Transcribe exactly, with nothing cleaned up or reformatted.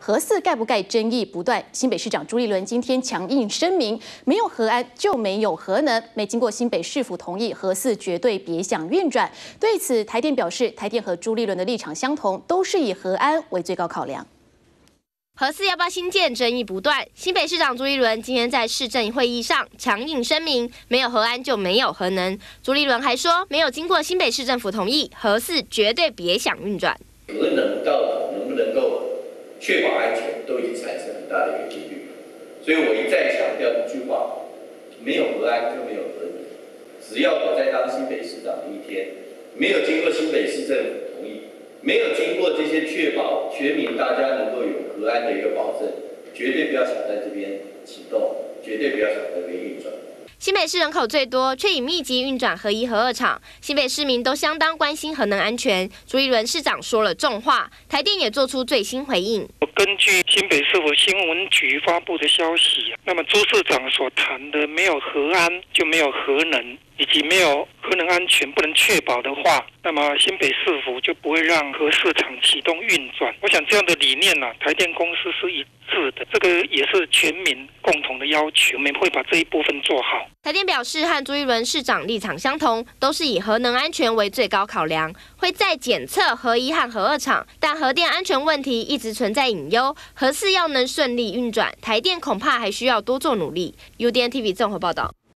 核四盖不盖争议不断。新北市长朱立伦今天强硬声明，没有核安就没有核能，没经过新北市府同意，核四绝对别想运转。对此，台电表示，台电和朱立伦的立场相同，都是以核安为最高考量。 核四要不要新建，争议不断。新北市长朱立伦今天在市政会议上强硬声明，没有核安就没有核能。朱立伦还说，没有经过新北市政府同意，核四绝对别想运转。 核能到底能不能够确保安全，都已经产生很大的一个疑虑。所以我一再强调一句话：没有核安就没有核能。只要我在当新北市长的一天，没有经过新北市政府同意。 没有经过这些确保全民大家能够有核安的一个保证，绝对不要想在这边启动，绝对不要想在这边运转。 新北市人口最多，却以密集运转核一、核二厂，新北市民都相当关心核能安全。朱立伦市长说了重话，台电也做出最新回应。 根据新北市府新闻局发布的消息，那么朱市长所谈的没有核安就没有核能。 以及没有核能安全不能确保的话，那么新北市府就不会让核四厂启动运转。我想这样的理念呢、啊，台电公司是一致的，这个也是全民共同的要求，我们会把这一部分做好。 台电表示，和朱立伦市长立场相同，都是以核能安全为最高考量，会再检测核一和核二厂，但核电安全问题一直存在隐忧，核四要能顺利运转，台电恐怕还需要多做努力。U D N T V 综合报道。